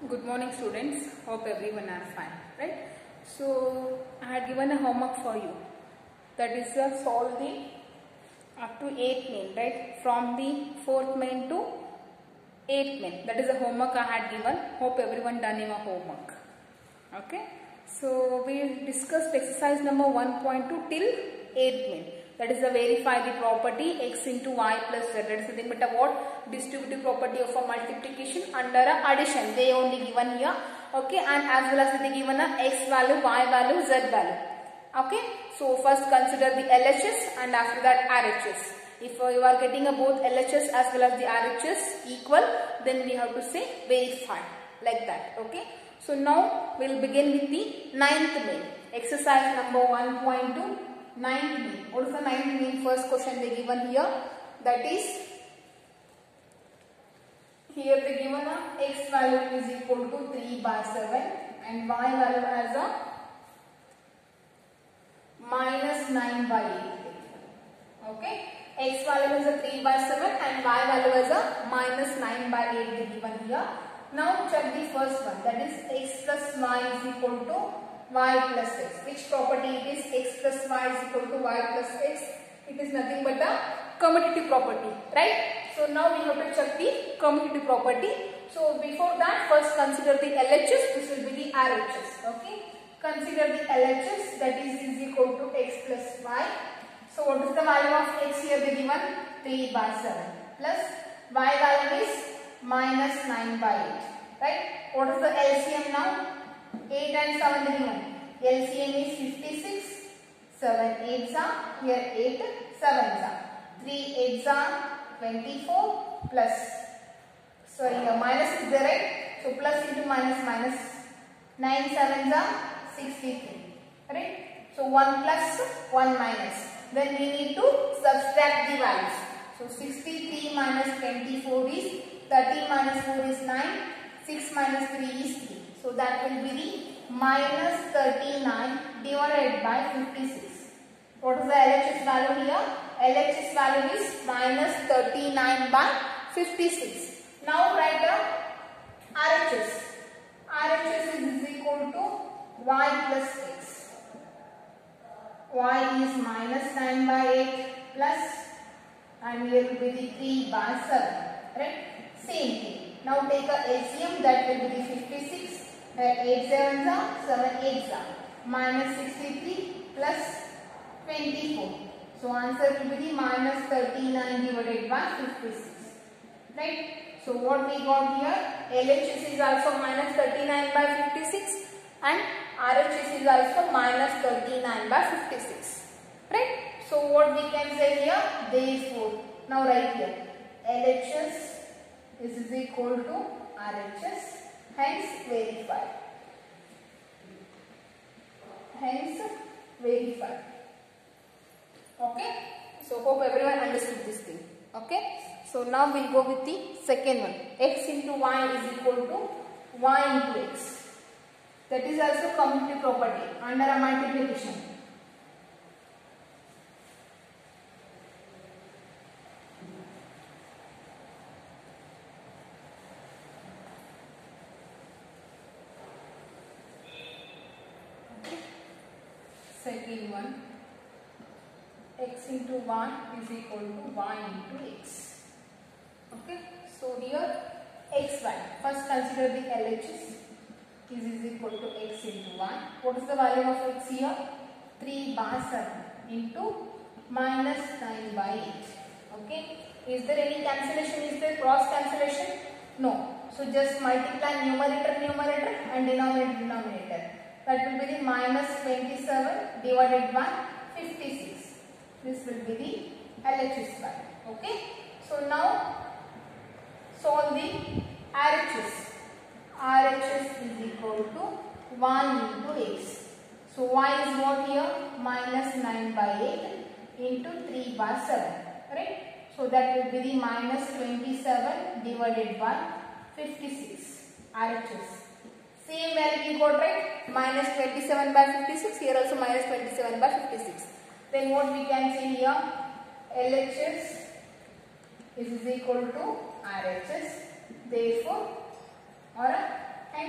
Good morning students, hope everyone are fine, right? So I had given a homework for you, that is solve the up to 8th main, right? From the 4th main to 8th main, that is the homework I had given. Hope everyone done your homework, okay? So we discussed exercise number 1.2 till 8th main. That is the verify the property x into y plus z. That is nothing but a what? Distributive property of a multiplication under a addition. They only given here. Okay, and as well as they given a x value, y value, z value. Okay, so first consider the LHS and after that RHS. If you are getting a both LHS as well as the RHS equal, then we have to say verify like that. Okay, so now we will begin with the 9th main. Exercise number 1.2. 9th main. What is the 9th main? First question they given here. That is, here they given a x value is equal to 3/7 and y value as a minus 9/8. Okay. X value is a 3/7 and y value is a minus 9/8 they given here. Now check the first one. That is x plus y is equal to y plus x. Which property it is? X plus y is equal to y plus x. It is nothing but a commutative property, right? So now we have to check the commutative property. So before that, first consider the LHS. This will be the RHS. Okay. Consider the LHS, that is equal to x plus y. So what is the value of x here? They given 3/7 plus y value is minus 9/8. Right? What is the LCM now? 8 and 7 given. LCM is 56. 7 8s are here 8 7s are 3 8s are 24 plus, sorry, minus is there, right? So plus into minus, 9 7s are 63, right? So 1 plus 1 minus. Then we need to subtract the values. So 63 minus 24 is 30 minus 4 is 9. 6 minus 3 is 3. So that will be the minus 39 divided by 56. What is the LHS value here? LHS value is minus 39 by 56. Now write the RHS. RHS is equal to y plus x. Y is minus 9/8 plus, and here will be the 3/7. Right? Same thing. Now take a LCM, that will be the 56. 8 7s are 7 8s are minus 63 plus 24. So answer will be the minus 39 divided by 56. Right? So what we got here? LHS is also minus 39 by 56 and RHS is also minus 39 by 56. Right? So what we can say here? Therefore, now write here. LHS is equal to RHS. Hence verify. Hence verify. Okay. So hope everyone understood this thing. Okay. So now we'll go with the second one. X into y is equal to y into x. That is also commutative property under a multiplication. Second one, x into y is equal to y into x. Okay, so here x value. First consider the LHS is equal to x into y. What is the value of x here? 3/7 into minus 9/8. Okay, is there any cancellation? Is there cross cancellation? No. So just multiply numerator and denominator. That will be the minus 27 divided by 56. This will be the LHS value. Okay. So now solve the RHS. RHS is equal to 1 into x. So y is what here? Minus 9/8 into 3/7. Right. So that will be the minus 27 divided by 56. RHS. Same value we got, right? Minus 27 by 56. Here also minus 27 by 56. Then what we can say here? LHS is equal to RHS. Therefore, or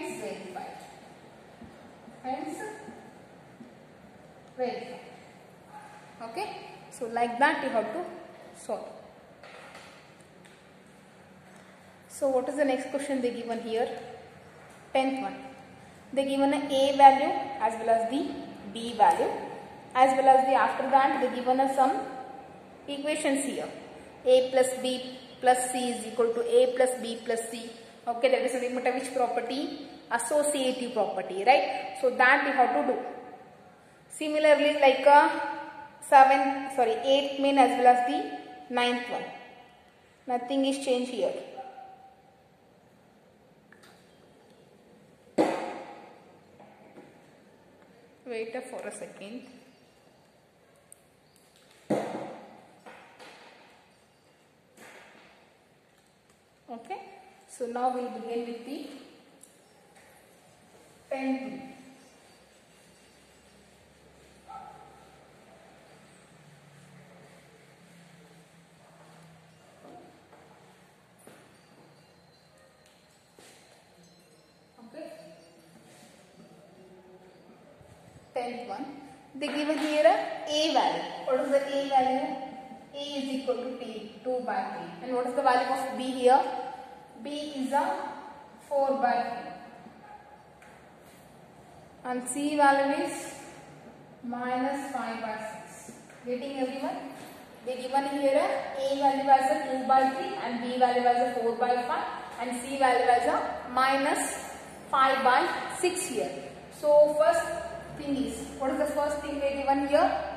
Verify. Okay. So like that you have to solve. So what is the next question they given here? 10th one. They given a A value as well as the B value, as well as the after that they given us some equations here. A plus B plus C is equal to A plus B plus C. Okay, that is nothing but which property? Associative property, right? So that we have to do. Similarly, like a 8th main as well as the 9th one. Nothing is changed here. Wait for a second. Okay, so now we will begin with the 10th. Okay, 10th one. They given here a value. What is the A value? A is equal to 2 by 3. And what is the value of B here? B is a 4 by 3. And C value is minus 5 by 6. Getting everyone? They given here A value as a 2 by 3 and B value as a 4 by 5 and C value as a minus 5 by 6 here. So first thing is, what is the first thing they given here?